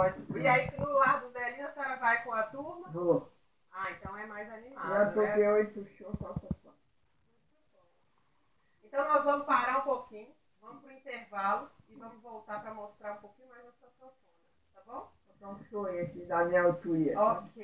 ótimo. E aí, no Lar do Zelinho, a senhora vai com a turma? Vou. Ah, então é mais animado, Já toquei né? 8 shows, só. Então nós vamos parar um pouquinho, vamos pro intervalo e vamos voltar para mostrar um pouquinho mais a sua sanfona, tá bom? Então um show aqui da minha altura. Ok.